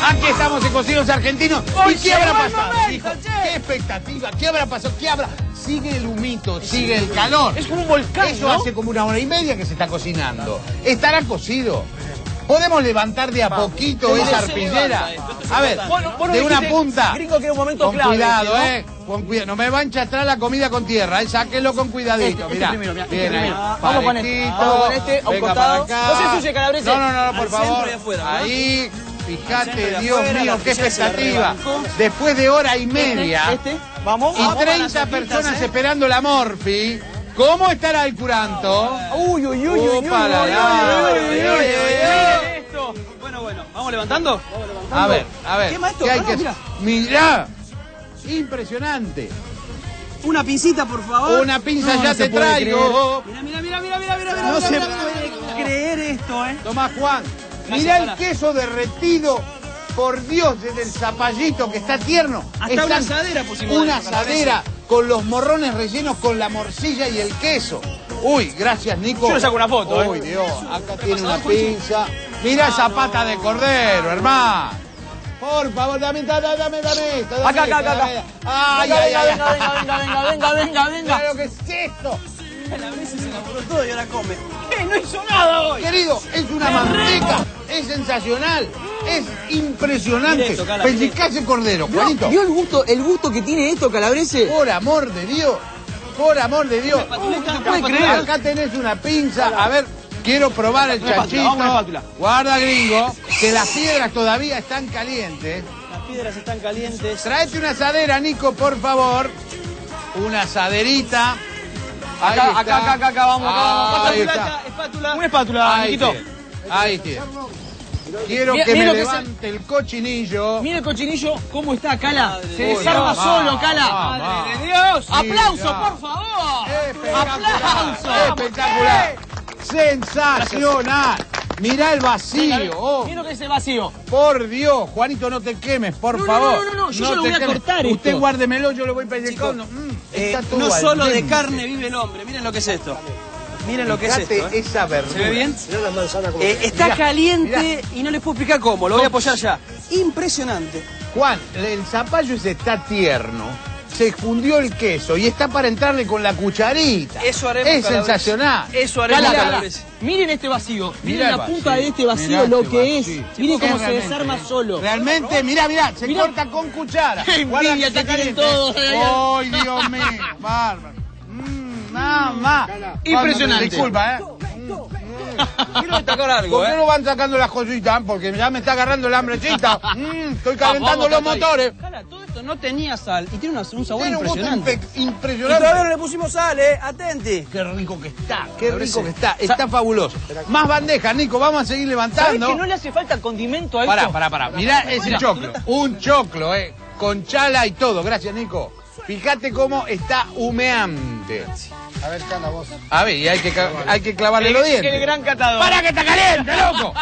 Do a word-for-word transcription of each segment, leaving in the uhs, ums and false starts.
Aquí estamos en Cocineros Argentinos. Hoy ¿Y qué habrá llegó el pasado, momento, hijo? che. ¿Qué expectativa? ¿Qué habrá pasado? ¿Qué habrá? Sigue el humito, sigue el calor. Es como un volcán, Eso ¿no? hace como una hora y media que se está cocinando. ¿Estará cocido? ¿Podemos levantar de a poquito ¿Cómo esa se arpillera? levanta esto? Esto se A ver, levanta. Bueno, vos no de una dijiste, punta. Gringo, que era un momento Con clave cuidado, este, ¿no? eh. Con cuidado. No me va a enchastrar la comida con tierra, eh. Sáquenlo con cuidadito. Este, este Mirá. primero, mirá, este Bien, primero. ahí. Vamos con este. Parejito. Vamos con este, a un Venga costado. para acá. No se ensucie, Calabrese. No, no, no, por Al favor. centro y afuera, ¿no? Ahí. Fíjate, centro y Dios afuera, mío, la qué arpillera se la expectativa. rebancó. Después de hora y media. Este, este. Vamos. Y Vamos para las treinta sopitas, personas ¿eh? esperando la morfi. ¿Cómo estará el curanto? Uy, uy, uy, uy, uy, uy, Opa, la, uy, la, uy, uy, uy, uy, uy, uy, uy, esto. Bueno, bueno, ¿vamos levantando? Vamos levantando. A ver, a ver. ¿Qué más esto? ¿Qué hay Ah, no, que mirá. Mirá. Impresionante. Una pincita, por favor. Una pinza No, ya no se te puede traigo. Mira, mira, mira, mira, mira, mira. No mira, se mira, puede mira. creer esto, ¿eh? Tomá, Juan. Gracias, Mirá el Cala. queso derretido. Por Dios, desde el zapallito que está tierno. Hasta Están- una asadera pusimos. Una dentro, Calabrese. asadera con los morrones rellenos con la morcilla y el queso. Uy, gracias, Nico. Yo le saco una foto, ¿eh? Uy, Dios, acá tiene una pasador, Juanchi. pinza. Mirá esa pata de cordero, hermano. Por favor, dame, dame, dame, dame esto. dame Acá, acá, esto, acá, dame- acá. Ay, Venga, ay, venga, ay, venga, ay. venga, venga, venga, venga, venga, venga. Mirá lo que es esto. Calabrese se enamoró todo y ahora come. ¿Qué? No hizo nada hoy. Querido, es una manteca. Es sensacional. Es impresionante. Mire esto, Cala, Pellizcá ese cordero, Juanito. ¿Vio el gusto, el gusto que tiene esto, Calabrese? Por amor de Dios, por amor de Dios. patuleta, Uh, una ¿puede creer? patuleta. Acá tenés una pinza. A ver, quiero probar el Una espátula, chanchito. vamos con la espátula. Guarda, gringo, que las piedras todavía están calientes. Las piedras están calientes. Traete una asadera, Nico, por favor. Una asaderita. Ahí Acá, está. acá, acá, acá, acá, vamos, acá, vamos. Ahí Espátula, está. espátula. Una espátula, Ahí Niquito. tiene. Ahí tiene. Quiero Mira- que mira me lo que es el- levante el cochinillo. Mira el cochinillo, cómo está, Cala. Se Uy, desarma no, solo, va, Cala. va, ¡Madre va. de Dios! Sí, ¡Aplauso, ya. por favor! Espectacular. ¡Aplauso! Espectacular. Sensacional. Mirá el vacío. Oh, Mira lo que es el vacío. por Dios, Juanito, no te quemes, por No, no, favor. no, no, no, yo se lo te voy a quemes. cortar Usted esto. guárdemelo, yo lo voy Chicos, pellizcando. Mm, Eh, está todo no al solo de dente. carne vive el hombre. Miren lo que es esto. Miren lo que es Fíjate esto. ¿eh? esa verdura. ¿Se ve bien? Eh, está Mirá, caliente y no les puedo explicar cómo. Lo voy a apoyar ya. Impresionante. Juan, el zapallo ese está tierno. Se fundió el queso y está para entrarle con la cucharita. Eso haremos, Es Calabrese. sensacional. Eso haremos, Cala, Calabrese. Miren este vacío. Miren Mirá la el punta vacío. de este vacío, Mirá lo este que es. vacío. Miren cómo se Realmente, desarma eh. solo. Realmente, mirá, mirá, se Mirá. corta con cuchara. Qué Guarda envidia está que tienen caliente. todos. ¡Ay, Dios mío! Bárbaro. Mm, nada más. Impresionante. Disculpa, ¿eh? Quiero destacar algo, ¿Por qué ¿eh? no van sacando las cositas? Porque ya me está agarrando el hambrecita. Mm, estoy calentando Vamos, los Cata, ahí. motores. Cala, todo esto no tenía sal y tiene una- un sabor Tiene un gusto impresionante. impe- Y impresionante. todavía no le pusimos sal, ¿eh? Atenti. Qué rico que está, qué Calabrese. rico que está. Está fabuloso. Más bandejas, Nico, vamos a seguir ¿Sabés levantando. que no le hace falta condimento a esto? Pará, pará, pará. Mirá ese Mira, choclo. Un choclo, eh. Con chala y todo. Gracias, Nico. Fíjate cómo está humeante. A ver, Cala, vos. A ver, y hay que, ca- hay que clavarle los dientes. Qué gran catador. ¡Para que está caliente, loco!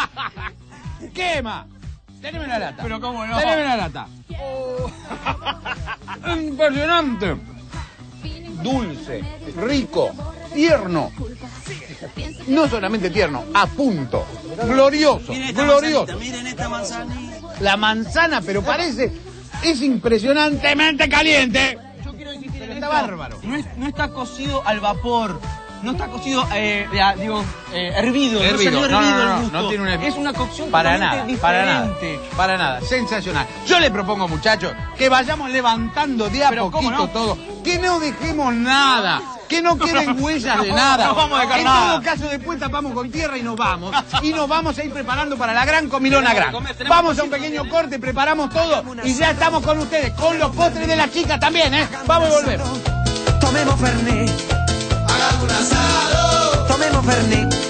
¡Quema! Teneme una lata. Pero cómo no. Teneme una lata. Impresionante. Dulce, rico, tierno. No solamente tierno, a punto. Glorioso, Miren esta glorioso. manzanita, miren esta manzanita. La manzana, pero parece, es impresionantemente caliente. Yo quiero insistir en Está esto. bárbaro. No, es- no está cocido al vapor. No está cocido, eh, ya, digo, eh, hervido. Hervido. No, No, salió no, hervido no, el gusto. no tiene un- Es una cocción Para totalmente nada, para nada, diferente. para nada, sensacional. Yo le propongo, muchachos, que vayamos levantando de a Pero, ¿cómo poquito no? todo, que no dejemos nada, que no queden huellas de no, nada. no vamos a dejar en nada. todo caso, después tapamos con tierra y nos vamos. Y nos vamos a ir preparando para la gran comilona Tenemos que gran. comer, tenemos Vamos a un pequeño corte, preparamos todo y ya estamos con ustedes, con los postres de la chica también, ¿eh? Vamos y volvemos. Tomemos Fernet. Hagamos un asado. Tomemos Fernet.